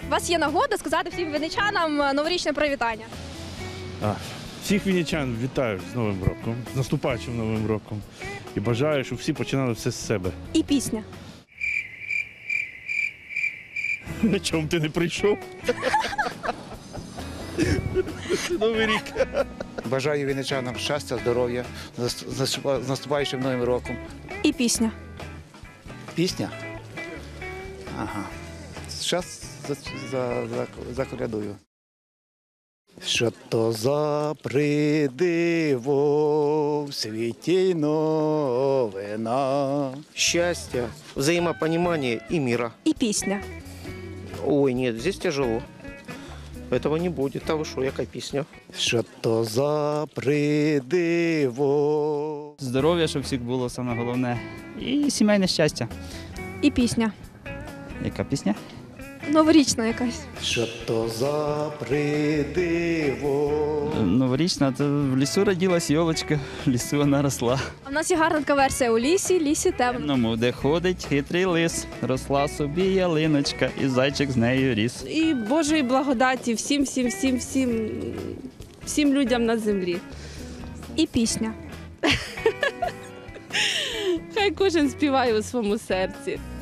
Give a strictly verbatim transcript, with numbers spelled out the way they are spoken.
У вас є нагода сказати всім вінничанам новорічне привітання. А, всіх вінничан вітаю з Новим роком, з наступаючим Новим роком. І бажаю, щоб всі починали все з себе. І пісня. На чому ти не прийшов? Новий рік. Бажаю вінничанам щастя, здоров'я, з наступаючим Новим роком. І пісня. Пісня? Ага. Зараз заколядую. Що то за придиво в світі новина. Счастья, взаимопонимания и мира. І пісня. Ой, нет, здесь тяжело. Этого не будет. А вы что, яка песня? Що то за придиво. Здоров'я, щоб всіх було саме головне. І сімейне щастя. І пісня. Яка пісня? Новорічна якась. Що то за придиво. Новорічна, то в лісу родилась йолочка, в лісу вона росла. А в нас є гарна така версія у лісі, лісі темно. Темному, де ходить хитрий лис, росла собі ялиночка, і зайчик з нею ріс. І Божої благодаті всім, всім, всім, всім, всім людям на землі. І пісня. Хай кожен співає у своєму серці.